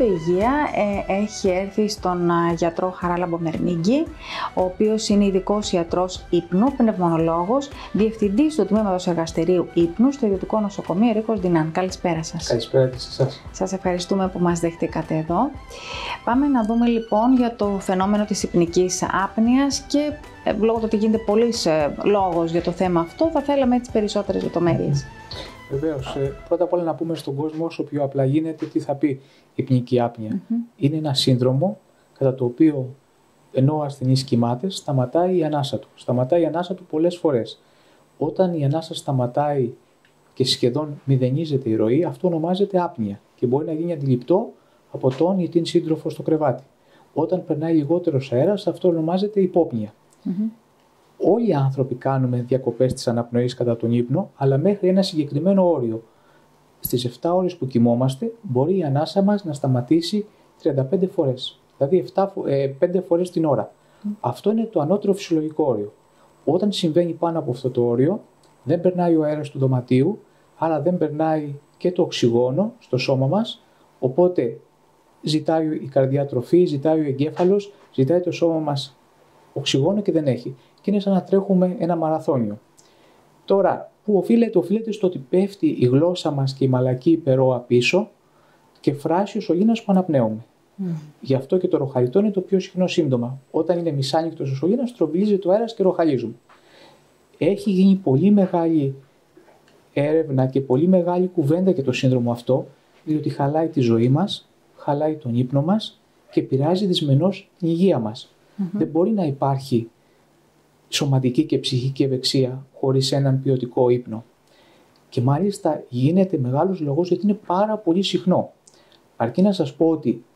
το Υγεία έχει έρθει στον γιατρό Χαράλαμπο Μερμίγκη, ο οποίος είναι ειδικός ιατρός ύπνου, πνευμονολόγος, διευθυντής του τμήματος εργαστηρίου ύπνου στο Ιδιωτικό Νοσοκομείο Ερίκος Δινάν. Καλησπέρα σας. Καλησπέρα και σε εσάς. Σας ευχαριστούμε που μας δεχτήκατε εδώ. Πάμε να δούμε λοιπόν για το φαινόμενο της υπνικής άπνοιας και λόγω του ότι γίνεται πολλής λόγος για το θέμα αυτό, θα θέλαμε έτσι περισσότερες λεπτομέρειες. Βεβαίως. Πρώτα απ' όλα να πούμε στον κόσμο όσο πιο απλά γίνεται τι θα πει υπνική άπνοια. Είναι ένα σύνδρομο κατά το οποίο ενώ ο ασθενής κοιμάται σταματάει η ανάσα του. Σταματάει η ανάσα του πολλές φορές. Όταν η ανάσα σταματάει και σχεδόν μηδενίζεται η ροή, αυτό ονομάζεται άπνοια και μπορεί να γίνει αντιληπτό από τον ή την σύντροφο στο κρεβάτι. Όταν περνάει λιγότερος αέρας, αυτό ονομάζεται υπόπνοια. Όλοι οι άνθρωποι κάνουμε διακοπές της αναπνοής κατά τον ύπνο, αλλά μέχρι ένα συγκεκριμένο όριο. Στις 7 ώρες που κοιμόμαστε, μπορεί η ανάσα μας να σταματήσει 35 φορές, δηλαδή 5 φορές την ώρα. Αυτό είναι το ανώτερο φυσιολογικό όριο. Όταν συμβαίνει πάνω από αυτό το όριο, δεν περνάει ο αέρας του δωματίου, άρα δεν περνάει και το οξυγόνο στο σώμα μας, οπότε ζητάει η καρδιά τροφή, ζητάει ο εγκέφαλος, ζητάει το σώμα μας οξυγόνο και δεν έχει. Και είναι σαν να τρέχουμε ένα μαραθώνιο. Τώρα, που οφείλεται στο ότι πέφτει η γλώσσα μας και η μαλακή υπερόα πίσω και φράσει ο σωλήνας που αναπνέουμε. Γι' αυτό και το ροχαλιτό είναι το πιο συχνό σύμπτωμα. Όταν είναι μισάνοιχτος ο σωλήνας, στροβιλίζεται ο αέρας και ροχαλίζουμε. Έχει γίνει πολύ μεγάλη έρευνα και πολύ μεγάλη κουβέντα για το σύνδρομο αυτό, διότι χαλάει τη ζωή μας, χαλάει τον ύπνο μας και επηρεάζει δυσμενώς την υγεία μας. Δεν μπορεί να υπάρχει σωματική και ψυχική ευεξία χωρίς έναν ποιοτικό ύπνο. Και μάλιστα γίνεται μεγάλος λόγος γιατί είναι πάρα πολύ συχνό. Αρκεί να σας πω ότι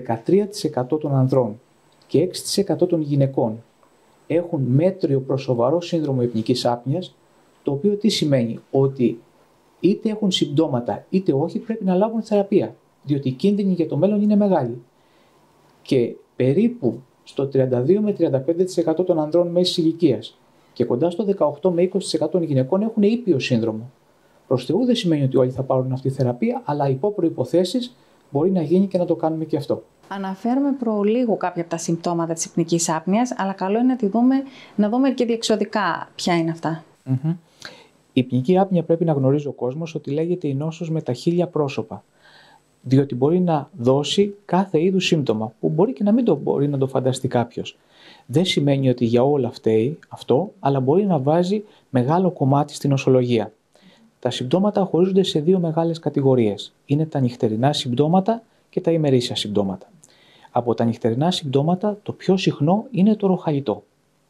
13% των ανδρών και 6% των γυναικών έχουν μέτριο προς σοβαρό σύνδρομο υπνικής άπνοιας, το οποίο τι σημαίνει? Ότι είτε έχουν συμπτώματα είτε όχι πρέπει να λάβουν θεραπεία, διότι οι κίνδυνοι για το μέλλον είναι μεγάλοι. Και περίπου στο 32 με 35% των ανδρών μέσης ηλικίας και κοντά στο 18 με 20% των γυναικών έχουν ήπιο σύνδρομο. Προς Θεού δεν σημαίνει ότι όλοι θα πάρουν αυτή τη θεραπεία, αλλά υπό προϋποθέσεις μπορεί να γίνει και να το κάνουμε και αυτό. Αναφέρουμε προλίγου κάποια από τα συμπτώματα της υπνικής άπνοιας, αλλά καλό είναι να δούμε και διεξοδικά ποια είναι αυτά. Η υπνική άπνοια πρέπει να γνωρίζει ο κόσμος ότι λέγεται η νόσος με τα 1000 πρόσωπα. Διότι μπορεί να δώσει κάθε είδους σύμπτωμα, που μπορεί και να μην μπορεί να το φανταστεί κάποιος. Δεν σημαίνει ότι για όλα φταίει αυτό, αλλά μπορεί να βάζει μεγάλο κομμάτι στην νοσολογία. Τα συμπτώματα χωρίζονται σε δύο μεγάλες κατηγορίες. Είναι τα νυχτερινά συμπτώματα και τα ημερήσια συμπτώματα. Από τα νυχτερινά συμπτώματα, το πιο συχνό είναι το ροχαλιτό.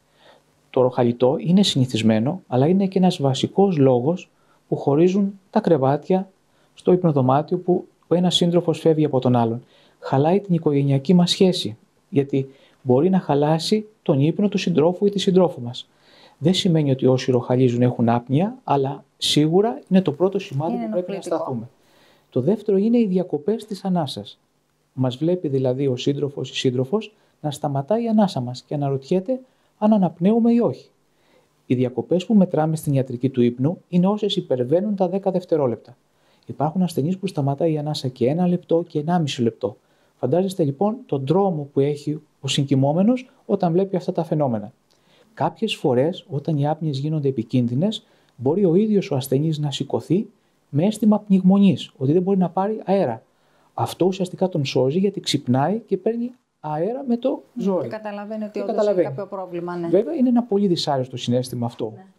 Το ροχαλιτό είναι συνηθισμένο, αλλά είναι και ένας βασικός λόγος που χωρίζουν τα κρεβάτια στο υπνοδωμάτιο που ο ένας σύντροφος φεύγει από τον άλλον. Χαλάει την οικογενειακή μας σχέση, γιατί μπορεί να χαλάσει τον ύπνο του συντρόφου ή της συντρόφου μας. Δεν σημαίνει ότι όσοι ροχαλίζουν έχουν άπνοια, αλλά σίγουρα είναι το πρώτο σημάδι που πρέπει να σταθούμε. Το δεύτερο είναι οι διακοπές της ανάσας. Μας βλέπει δηλαδή ο σύντροφος ή σύντροφος να σταματάει η ανάσα μας και αναρωτιέται αν αναπνέουμε ή όχι. Οι διακοπές που μετράμε στην ιατρική του ύπνου είναι όσες υπερβαίνουν τα 10 δευτερόλεπτα. Υπάρχουν ασθενείς που σταματάει η ανάσα και 1 λεπτό και 1,5 λεπτό. Φαντάζεστε λοιπόν τον δρόμο που έχει ο συγκοιμόμενος όταν βλέπει αυτά τα φαινόμενα. Κάποιες φορές, όταν οι άπνοιες γίνονται επικίνδυνες, μπορεί ο ίδιος ο ασθενής να σηκωθεί με αίσθημα πνιγμονής, ότι δεν μπορεί να πάρει αέρα. Αυτό ουσιαστικά τον σώζει γιατί ξυπνάει και παίρνει αέρα με το ζόρι. Και καταλαβαίνει ότι όντως έχει κάποιο πρόβλημα. Ναι. Βέβαια, είναι ένα πολύ δυσάρεστο συναίσθημα αυτό. Ναι.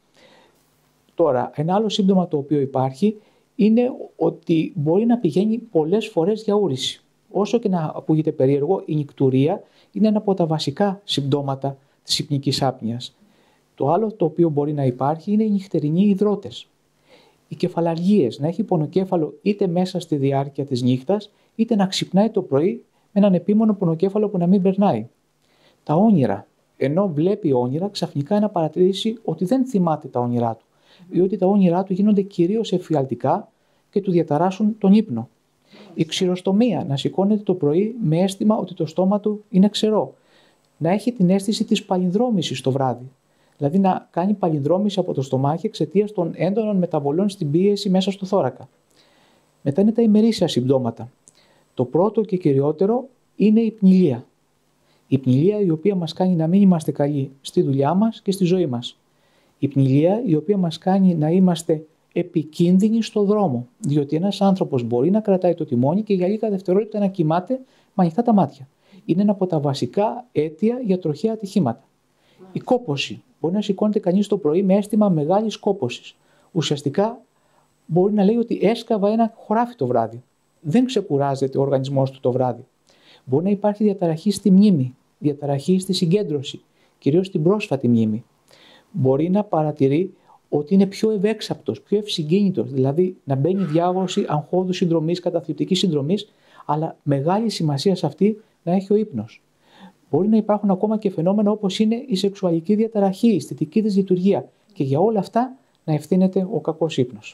Τώρα, ένα άλλο σύμπτωμα το οποίο υπάρχει είναι ότι μπορεί να πηγαίνει πολλές φορές για ούρηση. Όσο και να ακούγεται περίεργο, η νυκτουρία είναι ένα από τα βασικά συμπτώματα της υπνικής άπνοιας. Το άλλο το οποίο μπορεί να υπάρχει είναι οι νυχτερινοί υδρότες. Οι κεφαλαργίες, να έχει πονοκέφαλο είτε μέσα στη διάρκεια της νύχτας, είτε να ξυπνάει το πρωί με έναν επίμονο πονοκέφαλο που να μην περνάει. Τα όνειρα, ενώ βλέπει όνειρα, ξαφνικά να παρατηρήσει ότι δεν θυμάται τα όνειρά του, διότι τα όνειρά του γίνονται κυρίως εφιαλτικά και του διαταράσσουν τον ύπνο. Η ξηροστομία, να σηκώνεται το πρωί με αίσθημα ότι το στόμα του είναι ξερό. Να έχει την αίσθηση της παλινδρόμησης το βράδυ. Δηλαδή να κάνει παλινδρόμηση από το στομάχι εξαιτίας των έντονων μεταβολών στην πίεση μέσα στο θώρακα. Μετά είναι τα ημερήσια συμπτώματα. Το πρώτο και κυριότερο είναι η πνηλία. Η πνηλία η οποία μας κάνει να μην είμαστε καλοί στη δουλειά μας και στη ζωή μας. Η πνηλία η οποία μας κάνει να είμαστε επικίνδυνοι στο δρόμο. Διότι ένας άνθρωπος μπορεί να κρατάει το τιμόνι και για λίγα δευτερόλεπτα να κοιμάται με ανοιχτά τα μάτια. Είναι ένα από τα βασικά αίτια για τροχαία ατυχήματα. Η κόπωση. Μπορεί να σηκώνεται κανείς το πρωί με αίσθημα μεγάλης κόπωσης. Ουσιαστικά μπορεί να λέει ότι έσκαβα ένα χωράφι το βράδυ. Δεν ξεκουράζεται ο οργανισμός του το βράδυ. Μπορεί να υπάρχει διαταραχή στη μνήμη, διαταραχή στη συγκέντρωση, κυρίως στην πρόσφατη μνήμη. Μπορεί να παρατηρεί ότι είναι πιο ευέξαπτος, πιο ευσυγκίνητος, δηλαδή να μπαίνει διάγνωση αγχώδους συνδρομής, καταθλιπτικής συνδρομής, αλλά μεγάλη σημασία σε αυτή να έχει ο ύπνος. Μπορεί να υπάρχουν ακόμα και φαινόμενα όπως είναι η σεξουαλική διαταραχή, η αισθητική δυσλειτουργία και για όλα αυτά να ευθύνεται ο κακός ύπνος.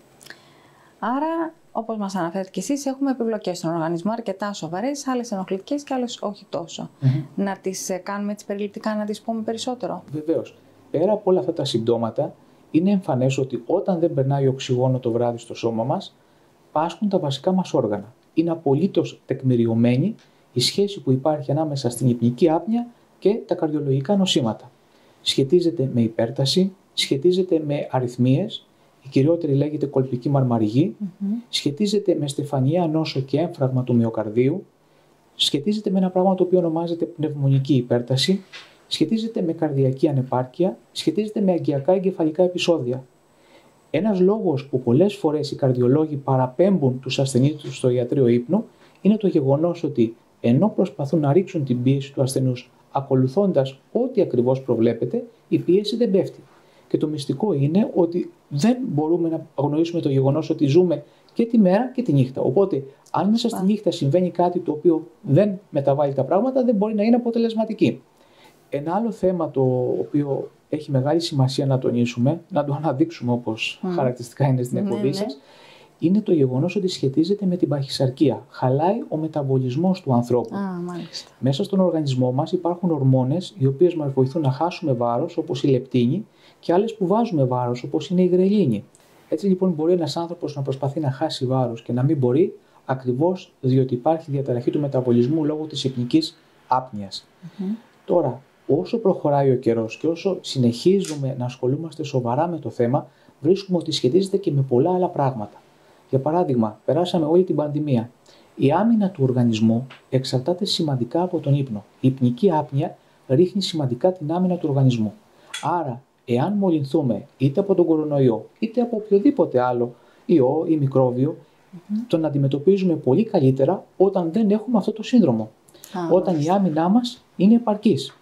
Άρα, όπως μας αναφέρετε και εσείς, έχουμε επιπλοκές στον οργανισμό αρκετά σοβαρές, άλλες ενοχλητικές και άλλες όχι τόσο. Να τις κάνουμε έτσι περιληπτικά, να τις πούμε περισσότερο. Βεβαίως. Πέρα από όλα αυτά τα συμπτώματα, είναι εμφανές ότι όταν δεν περνάει οξυγόνο το βράδυ στο σώμα μας, πάσχουν τα βασικά μας όργανα. Είναι απολύτως τεκμηριωμένη η σχέση που υπάρχει ανάμεσα στην υπνική άπνοια και τα καρδιολογικά νοσήματα. Σχετίζεται με υπέρταση, σχετίζεται με αρρυθμίες, η κυριότερη λέγεται κολπική μαρμαριγή, σχετίζεται με στεφανιαία νόσο και έμφραγμα του μυοκαρδίου, σχετίζεται με ένα πράγμα το οποίο ονομάζεται πνευμονική υπέρταση, σχετίζεται με καρδιακή ανεπάρκεια, σχετίζεται με αγκιακά εγκεφαλικά επεισόδια. Ένας λόγος που πολλές φορές οι καρδιολόγοι παραπέμπουν τους ασθενείς τους στο ιατρείο ύπνου είναι το γεγονός ότι ενώ προσπαθούν να ρίξουν την πίεση του ασθενούς ακολουθώντας ό,τι ακριβώς προβλέπεται, η πίεση δεν πέφτει. Και το μυστικό είναι ότι δεν μπορούμε να αγνοήσουμε το γεγονός ότι ζούμε και τη μέρα και τη νύχτα. Οπότε, αν μέσα στη νύχτα συμβαίνει κάτι το οποίο δεν μεταβάλλει τα πράγματα, δεν μπορεί να είναι αποτελεσματική. Ένα άλλο θέμα το οποίο έχει μεγάλη σημασία να τονίσουμε, να το αναδείξουμε όπως χαρακτηριστικά είναι στην εκπομπή σας, είναι το γεγονός ότι σχετίζεται με την παχυσαρκία. Χαλάει ο μεταβολισμός του ανθρώπου. Μέσα στον οργανισμό μας υπάρχουν ορμόνες οι οποίες μας βοηθούν να χάσουμε βάρος, όπως η λεπτίνη, και άλλες που βάζουμε βάρος, όπως είναι η γρελίνη. Έτσι λοιπόν μπορεί ένας άνθρωπος να προσπαθεί να χάσει βάρος και να μην μπορεί, ακριβώς διότι υπάρχει διαταραχή του μεταβολισμού λόγω της υπνικής άπνοιας. Τώρα, όσο προχωράει ο καιρός και όσο συνεχίζουμε να ασχολούμαστε σοβαρά με το θέμα, βρίσκουμε ότι σχετίζεται και με πολλά άλλα πράγματα. Για παράδειγμα, περάσαμε όλη την πανδημία. Η άμυνα του οργανισμού εξαρτάται σημαντικά από τον ύπνο. Η υπνική άπνοια ρίχνει σημαντικά την άμυνα του οργανισμού. Άρα, εάν μολυνθούμε είτε από τον κορονοϊό είτε από οποιοδήποτε άλλο ιό ή μικρόβιο, τον αντιμετωπίζουμε πολύ καλύτερα όταν δεν έχουμε αυτό το σύνδρομο. Όταν η άμυνά μας είναι επαρκής.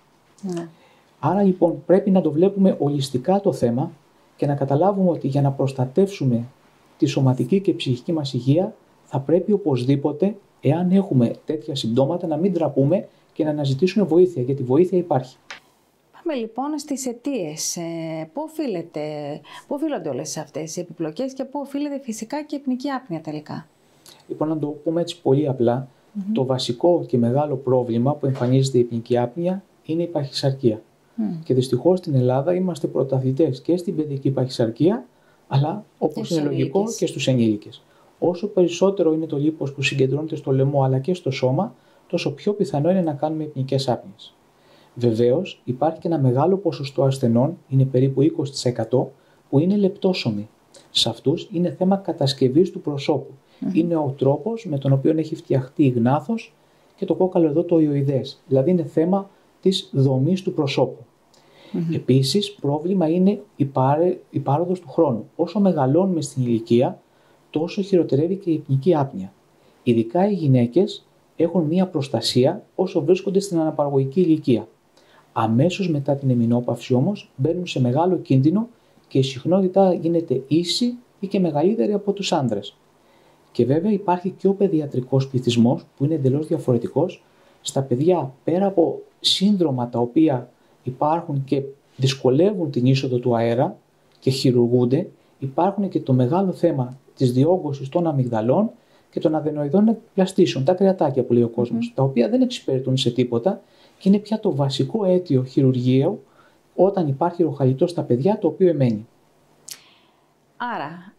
Άρα λοιπόν πρέπει να το βλέπουμε ολιστικά το θέμα και να καταλάβουμε ότι για να προστατεύσουμε τη σωματική και ψυχική μας υγεία θα πρέπει οπωσδήποτε, εάν έχουμε τέτοια συμπτώματα, να μην τραπούμε και να αναζητήσουμε βοήθεια, γιατί βοήθεια υπάρχει. Πάμε λοιπόν στις αιτίες. Πού οφείλονται όλες αυτές οι επιπλοκές και πού οφείλεται φυσικά και η υπνική άπνοια τελικά? Λοιπόν, να το πούμε έτσι πολύ απλά, το βασικό και μεγάλο πρόβλημα που εμφανίζεται η υπνική άπνοια είναι η παχυσαρκία. Και δυστυχώς στην Ελλάδα είμαστε πρωταθλητές και στην παιδική παχυσαρκία, αλλά όπως είναι λογικό και στους ενήλικες. Όσο περισσότερο είναι το λίπος που συγκεντρώνεται στο λαιμό αλλά και στο σώμα, τόσο πιο πιθανό είναι να κάνουμε υπνικές άπνοιες. Βεβαίως, υπάρχει και ένα μεγάλο ποσοστό ασθενών, είναι περίπου 20%, που είναι λεπτόσωμοι. Σε αυτούς είναι θέμα κατασκευής του προσώπου. Είναι ο τρόπος με τον οποίο έχει φτιαχτεί η γνάθος και το κόκαλο εδώ το ιοειδές. Δηλαδή είναι θέμα της δομής του προσώπου. Επίσης, πρόβλημα είναι η πάροδος του χρόνου. Όσο μεγαλώνουμε στην ηλικία, τόσο χειροτερεύει και η υπνική άπνοια. Ειδικά οι γυναίκες έχουν μία προστασία όσο βρίσκονται στην αναπαραγωγική ηλικία. Αμέσως μετά την εμεινόπαυση όμως μπαίνουν σε μεγάλο κίνδυνο και η συχνότητα γίνεται ίση ή και μεγαλύτερη από τους άντρες. Και βέβαια υπάρχει και ο παιδιατρικός πληθυσμός που είναι εντελώς διαφορετικός. Στα παιδιά, πέρα από σύνδρομα τα οποία υπάρχουν και δυσκολεύουν την είσοδο του αέρα και χειρουργούνται, υπάρχουν και το μεγάλο θέμα της διόγκωσης των αμυγδαλών και των αδενοειδών πλαστήσεων, τα κρεατάκια που λέει ο κόσμος, τα οποία δεν εξυπηρετούν σε τίποτα και είναι πια το βασικό αίτιο χειρουργείου όταν υπάρχει ροχαλιτό στα παιδιά, το οποίο εμένει. Άρα,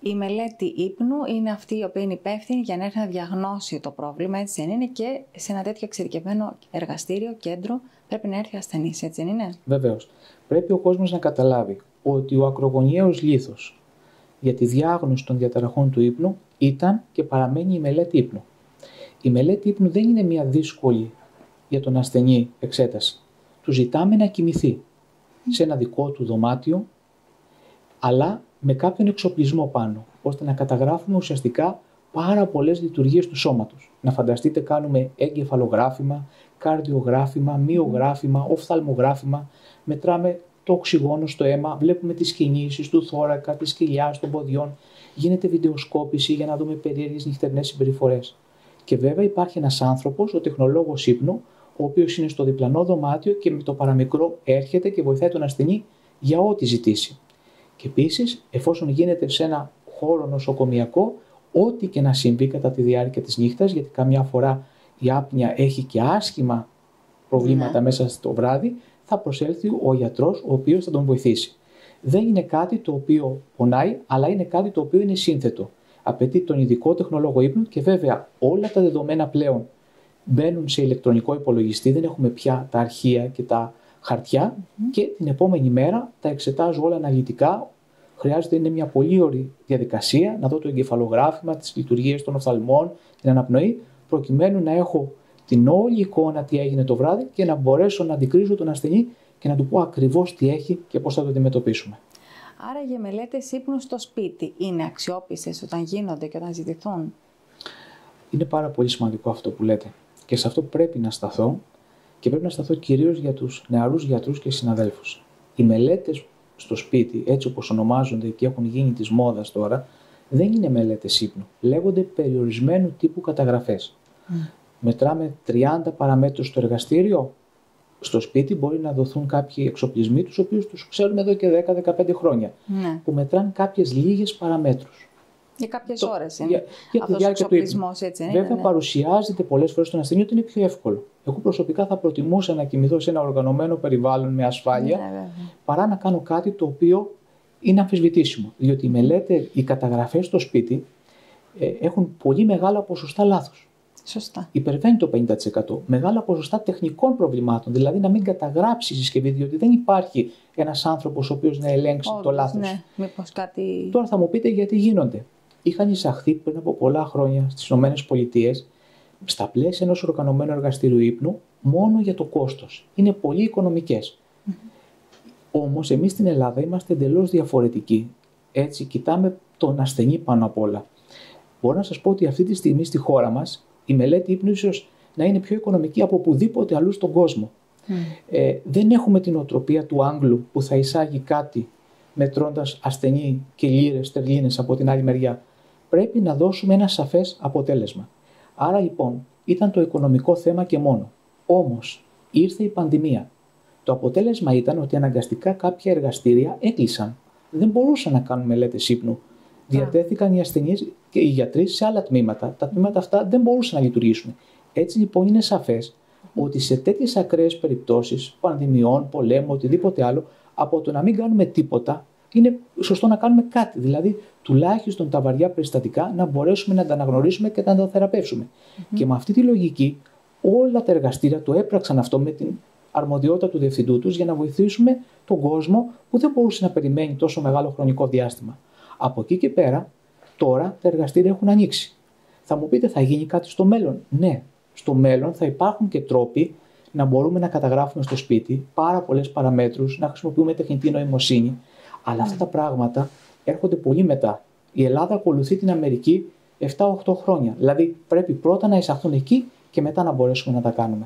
Η μελέτη ύπνου είναι αυτή η οποία είναι υπεύθυνη για να έρθει να διαγνώσει το πρόβλημα, έτσι δεν είναι, και σε ένα τέτοιο εξειδικευμένο εργαστήριο, κέντρο, πρέπει να έρθει ασθενής, έτσι δεν είναι? Βεβαίως. Πρέπει ο κόσμος να καταλάβει ότι ο ακρογωνιαίος λίθος για τη διάγνωση των διαταραχών του ύπνου ήταν και παραμένει η μελέτη ύπνου. Η μελέτη ύπνου δεν είναι μια δύσκολη για τον ασθενή εξέταση. Του ζητάμε να κοιμηθεί σε ένα δικό του δωμάτιο, αλλά με κάποιον εξοπλισμό πάνω, ώστε να καταγράφουμε ουσιαστικά πάρα πολλές λειτουργίες του σώματος. Να φανταστείτε, κάνουμε εγκεφαλογράφημα, καρδιογράφημα, μυογράφημα, οφθαλμογράφημα, μετράμε το οξυγόνο στο αίμα, βλέπουμε τις κινήσεις του θώρακα, της κοιλιάς, των ποδιών, γίνεται βιντεοσκόπηση για να δούμε περίεργες νυχτερινές συμπεριφορές. Και βέβαια υπάρχει ένας άνθρωπος, ο τεχνολόγος ύπνου, ο οποίος είναι στο διπλανό δωμάτιο και με το παραμικρό έρχεται και βοηθάει τον ασθενή για ό,τι ζητήσει. Και επίσης, εφόσον γίνεται σε ένα χώρο νοσοκομιακό, ό,τι και να συμβεί κατά τη διάρκεια της νύχτας, γιατί καμιά φορά η άπνοια έχει και άσχημα προβλήματα μέσα στο βράδυ, θα προσέλθει ο γιατρός ο οποίος θα τον βοηθήσει. Δεν είναι κάτι το οποίο πονάει, αλλά είναι κάτι το οποίο είναι σύνθετο. Απαιτεί τον ειδικό τεχνολόγο ύπνου και βέβαια όλα τα δεδομένα πλέον μπαίνουν σε ηλεκτρονικό υπολογιστή, δεν έχουμε πια τα αρχεία και τα χαρτιά και την επόμενη μέρα τα εξετάζω όλα αναλυτικά. Χρειάζεται, είναι μια πολύ ωραία διαδικασία, να δω το εγκεφαλογράφημα, τις λειτουργίες των οφθαλμών, την αναπνοή, προκειμένου να έχω την όλη εικόνα τι έγινε το βράδυ και να μπορέσω να αντικρίζω τον ασθενή και να του πω ακριβώς τι έχει και πώς θα το αντιμετωπίσουμε. Άρα οι μελέτες ύπνου στο σπίτι είναι αξιόπιστες όταν γίνονται και όταν ζητηθούν? Είναι πάρα πολύ σημαντικό αυτό που λέτε και σε αυτό πρέπει να σταθώ και πρέπει να σταθώ κυρίως για τους νεαρούς γιατρούς και συναδέλφους. Οι μελέτες στο σπίτι, έτσι όπως ονομάζονται και έχουν γίνει της μόδας τώρα, δεν είναι μελέτες ύπνου. Λέγονται περιορισμένου τύπου καταγραφές. Μετράμε 30 παραμέτρους στο εργαστήριο. Στο σπίτι μπορεί να δοθούν κάποιοι εξοπλισμοί, τους οποίους τους ξέρουμε εδώ και 10-15 χρόνια, που μετράνε κάποιες λίγες παραμέτρους. Για κάποιες ώρες είναι. Για τη διάρκεια του ύπνου. Έτσι, βέβαια, παρουσιάζεται πολλές φορές στον ασθενή ότι είναι πιο εύκολο. Εγώ προσωπικά θα προτιμούσα να κοιμηθώ σε ένα οργανωμένο περιβάλλον με ασφάλεια, παρά να κάνω κάτι το οποίο είναι αμφισβητήσιμο. Διότι οι καταγραφές στο σπίτι έχουν πολύ μεγάλα ποσοστά λάθος. Σωστά. Υπερβαίνει το 50%. Μεγάλα ποσοστά τεχνικών προβλημάτων. Δηλαδή να μην καταγράψει η συσκευή, διότι δεν υπάρχει ένας άνθρωπος ο οποίος να ελέγξει το λάθος. Ναι, μήπως κάτι... Τώρα θα μου πείτε γιατί γίνονται. Είχαν εισαχθεί πριν από πολλά χρόνια στις ΗΠΑ στα πλαίσια ενός οργανωμένου εργαστηρίου ύπνου μόνο για το κόστος. Είναι πολύ οικονομικές. Όμως εμείς στην Ελλάδα είμαστε εντελώς διαφορετικοί. Έτσι, κοιτάμε τον ασθενή πάνω απ' όλα. Μπορώ να σας πω ότι αυτή τη στιγμή στη χώρα μας η μελέτη ύπνου ίσως να είναι πιο οικονομική από οπουδήποτε αλλού στον κόσμο. Δεν έχουμε την οτροπία του Άγγλου που θα εισάγει κάτι μετρώντας ασθενή και λίρες, στερλίνες από την άλλη μεριά. Πρέπει να δώσουμε ένα σαφές αποτέλεσμα. Άρα λοιπόν ήταν το οικονομικό θέμα και μόνο. Όμως ήρθε η πανδημία. Το αποτέλεσμα ήταν ότι αναγκαστικά κάποια εργαστήρια έκλεισαν. Δεν μπορούσαν να κάνουν μελέτες ύπνου. Διατέθηκαν οι ασθενείς και οι γιατροί σε άλλα τμήματα. Τα τμήματα αυτά δεν μπορούσαν να λειτουργήσουν. Έτσι λοιπόν είναι σαφές ότι σε τέτοιες ακραίες περιπτώσεις, πανδημιών, πολέμου, οτιδήποτε άλλο, από το να μην κάνουμε τίποτα, είναι σωστό να κάνουμε κάτι. Δηλαδή, τουλάχιστον τα βαριά περιστατικά να μπορέσουμε να τα αναγνωρίσουμε και να τα θεραπεύσουμε. Και με αυτή τη λογική, όλα τα εργαστήρια το έπραξαν αυτό με την αρμοδιότητα του διευθυντού τους για να βοηθήσουμε τον κόσμο που δεν μπορούσε να περιμένει τόσο μεγάλο χρονικό διάστημα. Από εκεί και πέρα, τώρα τα εργαστήρια έχουν ανοίξει. Θα μου πείτε, θα γίνει κάτι στο μέλλον? Ναι, στο μέλλον θα υπάρχουν και τρόποι να μπορούμε να καταγράφουμε στο σπίτι πάρα πολλές παραμέτρους, να χρησιμοποιούμε τεχνητή νοημοσύνη. Αλλά αυτά τα πράγματα έρχονται πολύ μετά. Η Ελλάδα ακολουθεί την Αμερική 7-8 χρόνια. Δηλαδή πρέπει πρώτα να εισαχθούν εκεί και μετά να μπορέσουμε να τα κάνουμε.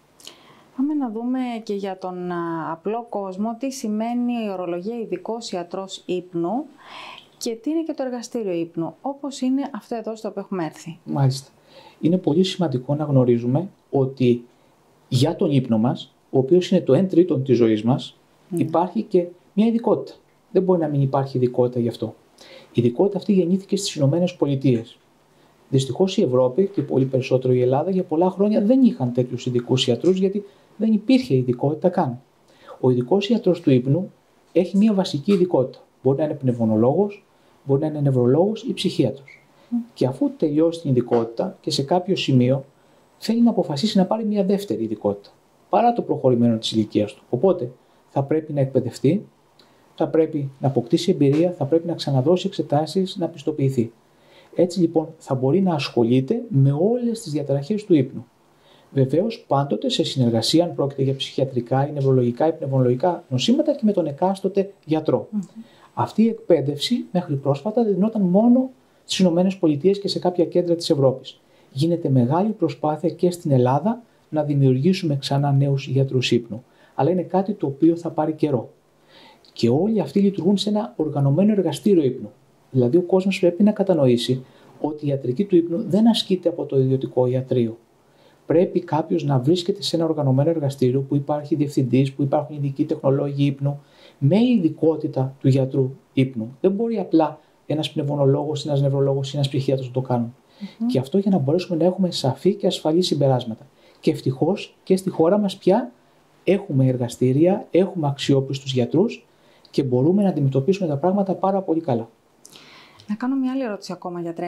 Πάμε να δούμε και για τον απλό κόσμο τι σημαίνει η ορολογία ειδικός ιατρός ύπνου και τι είναι και το εργαστήριο ύπνου, όπως είναι αυτό εδώ στο οποίο έχουμε έρθει. Μάλιστα. Είναι πολύ σημαντικό να γνωρίζουμε ότι για τον ύπνο μας, ο οποίος είναι το 1/3 της ζωής μας, υπάρχει και μια ειδικότητα. Δεν μπορεί να μην υπάρχει ειδικότητα γι' αυτό. Η ειδικότητα αυτή γεννήθηκε στις ΗΠΑ. Δυστυχώς η Ευρώπη και πολύ περισσότερο η Ελλάδα για πολλά χρόνια δεν είχαν τέτοιους ειδικούς ιατρούς, γιατί δεν υπήρχε ειδικότητα καν. Ο ειδικός ιατρός του ύπνου έχει μια βασική ειδικότητα. Μπορεί να είναι πνευμονολόγος, μπορεί να είναι νευρολόγος ή ψυχίατρος. Και αφού τελειώσει την ειδικότητα και σε κάποιο σημείο θέλει να αποφασίσει να πάρει μια δεύτερη ειδικότητα, παρά το προχωρημένο της ηλικίας του. Οπότε θα πρέπει να εκπαιδευτεί, θα πρέπει να αποκτήσει εμπειρία, θα πρέπει να ξαναδώσει εξετάσεις, να πιστοποιηθεί. Έτσι λοιπόν θα μπορεί να ασχολείται με όλες τις διαταραχές του ύπνου. Βεβαίως πάντοτε σε συνεργασία, αν πρόκειται για ψυχιατρικά ή νευρολογικά ή πνευμονολογικά νοσήματα, και με τον εκάστοτε γιατρό. Αυτή η εκπαίδευση μέχρι πρόσφατα δεν δινόταν μόνο στις ΗΠΑ και σε κάποια κέντρα της Ευρώπης. Γίνεται μεγάλη προσπάθεια και στην Ελλάδα να δημιουργήσουμε ξανά νέους γιατρούς ύπνου. Αλλά είναι κάτι το οποίο θα πάρει καιρό. Και όλοι αυτοί λειτουργούν σε ένα οργανωμένο εργαστήριο ύπνου. Δηλαδή, ο κόσμος πρέπει να κατανοήσει ότι η ιατρική του ύπνου δεν ασκείται από το ιδιωτικό ιατρείο. Πρέπει κάποιος να βρίσκεται σε ένα οργανωμένο εργαστήριο που υπάρχει διευθυντής, που υπάρχουν ειδικοί τεχνολόγοι ύπνου, με ειδικότητα του γιατρού ύπνου. Δεν μπορεί απλά ένας πνευμονολόγος, ένας νευρολόγος ή ένας ψυχίατρος να το κάνουν. Και αυτό για να μπορέσουμε να έχουμε σαφή και ασφαλή συμπεράσματα. Και ευτυχώς και στη χώρα μας πια έχουμε εργαστήρια, έχουμε αξιόπιστους γιατρούς και μπορούμε να αντιμετωπίσουμε τα πράγματα πάρα πολύ καλά. Να κάνω μια άλλη ερώτηση ακόμα, γιατρέ.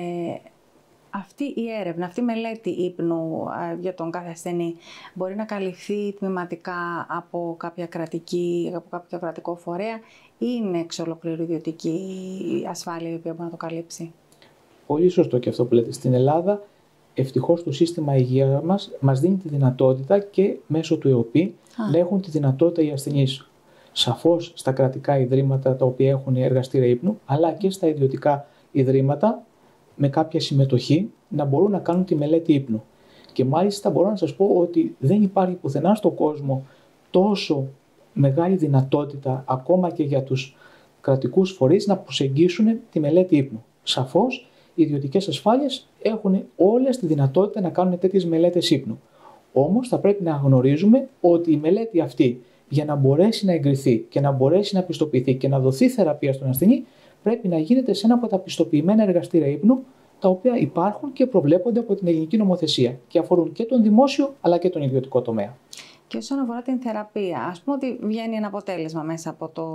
Αυτή η έρευνα, αυτή η μελέτη ύπνου για τον κάθε ασθενή μπορεί να καλυφθεί τμηματικά από κάποιο κρατικό φορέα ή είναι εξ ολοκλήρου ιδιωτική ασφάλεια η οποία μπορεί να το καλύψει? Πολύ σωστό και αυτό που λέτε. Στην Ελλάδα, ευτυχώς το σύστημα υγείας μας δίνει τη δυνατότητα και μέσω του ΕΟΠΗ να έχουν τη δυνατότητα οι ασθενείς. Σαφώς στα κρατικά ιδρύματα τα οποία έχουν εργαστήρια ύπνου, αλλά και στα ιδιωτικά ιδρύματα με κάποια συμμετοχή να μπορούν να κάνουν τη μελέτη ύπνου. Και μάλιστα μπορώ να σας πω ότι δεν υπάρχει πουθενά στον κόσμο τόσο μεγάλη δυνατότητα ακόμα και για τους κρατικούς φορείς να προσεγγίσουν τη μελέτη ύπνου. Σαφώς οι ιδιωτικές ασφάλειες έχουν όλες τη δυνατότητα να κάνουν τέτοιες μελέτες ύπνου. Όμως θα πρέπει να γνωρίζουμε ότι η μελέτη αυτή, για να μπορέσει να εγκριθεί και να μπορέσει να πιστοποιηθεί και να δοθεί θεραπεία στον ασθενή, πρέπει να γίνεται σε ένα από τα πιστοποιημένα εργαστήρια ύπνου, τα οποία υπάρχουν και προβλέπονται από την ελληνική νομοθεσία και αφορούν και τον δημόσιο αλλά και τον ιδιωτικό τομέα. Και όσον αφορά την θεραπεία, ας πούμε ότι βγαίνει ένα αποτέλεσμα μέσα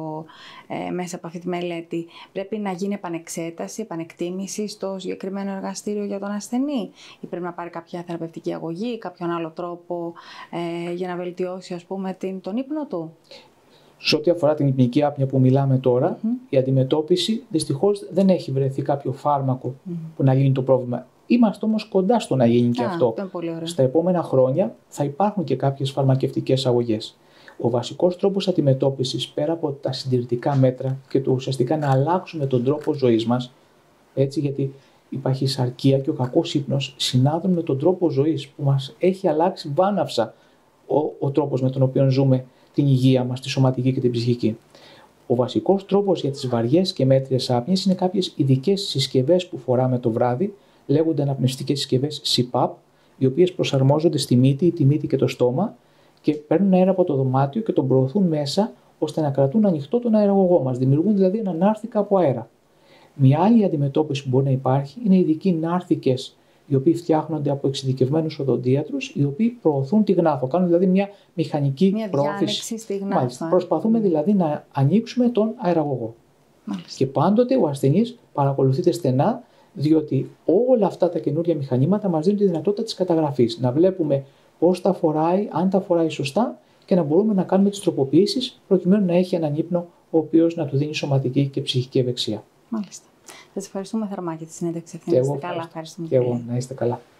από αυτή τη μελέτη, πρέπει να γίνει επανεξέταση, επανεκτίμηση στο συγκεκριμένο εργαστήριο για τον ασθενή, ή πρέπει να πάρει κάποια θεραπευτική αγωγή ή κάποιον άλλο τρόπο για να βελτιώσει, ας πούμε, τον ύπνο του? Σε ό,τι αφορά την υπνική άπνοια που μιλάμε τώρα, η αντιμετώπιση δυστυχώς δεν έχει βρεθεί κάποιο φάρμακο που να λύνει το πρόβλημα. Είμαστε όμως κοντά στο να γίνει και αυτό. Στα επόμενα χρόνια θα υπάρχουν και κάποιες φαρμακευτικές αγωγές. Ο βασικός τρόπος αντιμετώπισης, πέρα από τα συντηρητικά μέτρα και το ουσιαστικά να αλλάξουμε τον τρόπο ζωής μας, έτσι, γιατί η παχυσαρκία και ο κακός ύπνος συνάδουν με τον τρόπο ζωής που μας έχει αλλάξει βάναυσα ο τρόπος με τον οποίο ζούμε την υγεία μας, τη σωματική και την ψυχική. Ο βασικός τρόπος για τις βαριές και μέτριες άπνοιες είναι κάποιες ειδικές συσκευές που φοράμε το βράδυ, λέγονται αναπνευστικές συσκευές CPAP, οι οποίες προσαρμόζονται στη μύτη και το στόμα και παίρνουν αέρα από το δωμάτιο και τον προωθούν μέσα ώστε να κρατούν ανοιχτό τον αεραγωγό μας. Δημιουργούν δηλαδή έναν νάρθηκα από αέρα. Μια άλλη αντιμετώπιση που μπορεί να υπάρχει είναι ειδικοί νάρθηκες, οι οποίοι φτιάχνονται από εξειδικευμένους οδοντίατρους, οι οποίοι προωθούν τη γνάθο. Κάνουν δηλαδή μια μηχανική πρόθεση στη γνάθο. Προσπαθούμε δηλαδή να ανοίξουμε τον αεραγωγό. Μάλιστα. Και πάντοτε ο ασθενής παρακολουθείται στενά, διότι όλα αυτά τα καινούργια μηχανήματα μας δίνουν τη δυνατότητα της καταγραφής. Να βλέπουμε πώς τα φοράει, αν τα φοράει σωστά και να μπορούμε να κάνουμε τις τροποποιήσεις προκειμένου να έχει έναν ύπνο ο οποίος να του δίνει σωματική και ψυχική ευεξία. Μάλιστα. Σας ευχαριστούμε θερμά για τη συνέντευξη αυτή. Να είστε καλά. Και εγώ, να είστε καλά.